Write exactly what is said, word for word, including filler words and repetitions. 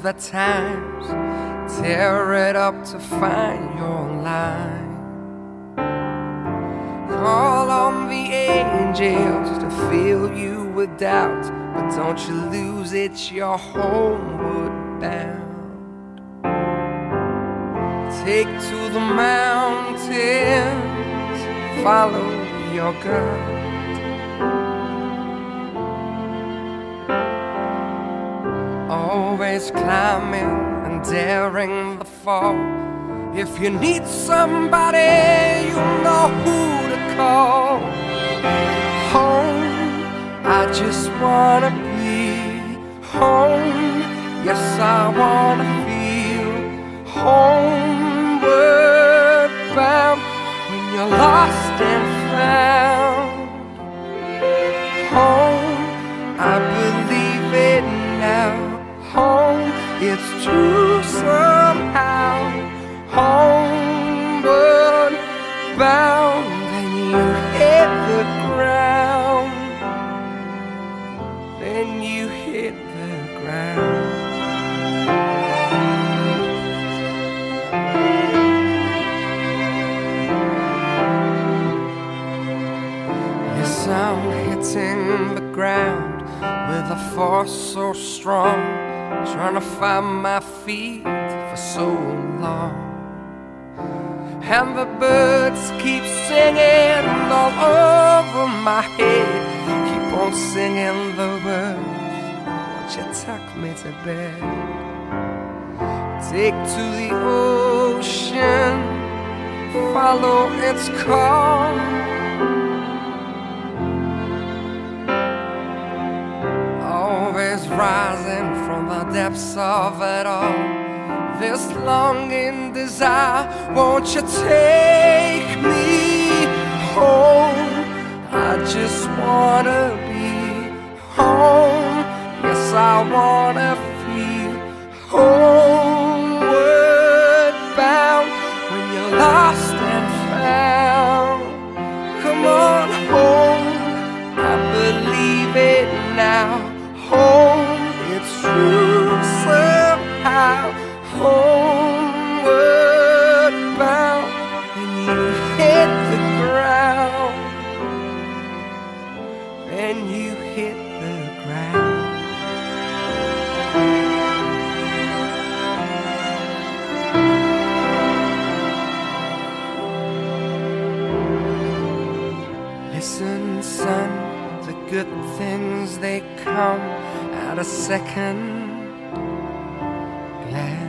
the times, tear it up to find your line. Call on the angels to fill you with doubt, but don't you lose it, you're homeward bound. Take to the mountains, follow your gut. Always climbing and daring the fall. If you need somebody, you know who to call. Home, I just wanna be home. Yes, I wanna feel homeward bound. When you're lost and found, home, I believe it now. Home, it's true somehow. Homeward bound, then you hit the ground. Then you hit the ground. Yes, I'm hitting the ground with a force so strong, trying to find my feet for so long. And the birds keep singing all over my head, keep on singing the words, won't you tuck me to bed? Take to the ocean, follow its call. Always rising from the depths of it all, this longing desire, won't you take me home? I just wanna be home. Yes, I wanna feel homeward bound. When you're lost and found, come on home, I believe it now. Home, it's true somehow. Homeward bound, and you hit the ground. And you hit the ground. Listen, son, the good things, they come at a second glance.